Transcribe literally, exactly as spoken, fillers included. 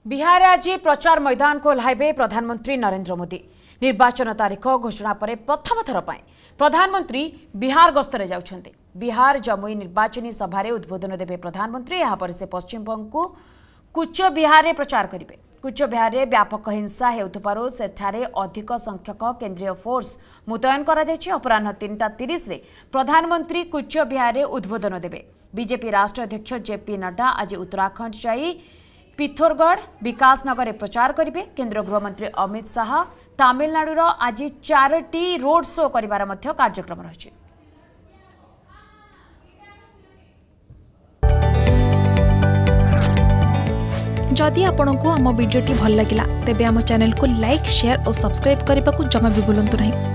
बिहार आज प्रचार मैदान को ओह्लाइबे प्रधानमंत्री नरेंद्र मोदी। निर्वाचन तारीख घोषणा पर प्रथम थर पर प्रधानमंत्री बिहार गस्तरे जाउछन्ते। बिहार जमुई निर्वाचनी सभा उद्बोधन देवे प्रधानमंत्री। यहाँ पर से पश्चिमबंग को कूच बिहार में प्रचार करेंगे। कूच बिहार में व्यापक हिंसा हेउथबारु सेठारे अधिक संख्यक केंद्रीय फोर्स मुतयन करा जायछि। अपराह्न तीन टा तीस प्रधानमंत्री कूच बिहार में उद्बोधन देवे। बीजेपी राष्ट्रीय अध्यक्ष जेपी नड्डा आज उत्तराखंड जाई पिथोरगढ़ विकासनगर में प्रचार करेंगे। केंद्र गृहमंत्री अमित शाह तमिलनाडुर आज चारोटी रोड शो करिवार मध्य कार्यक्रम रही। जदि आपंक आम भिडी भल लगा तेब आम चैनल को लाइक शेयर और सब्सक्राइब करने को जमा भी भूलु नहीं।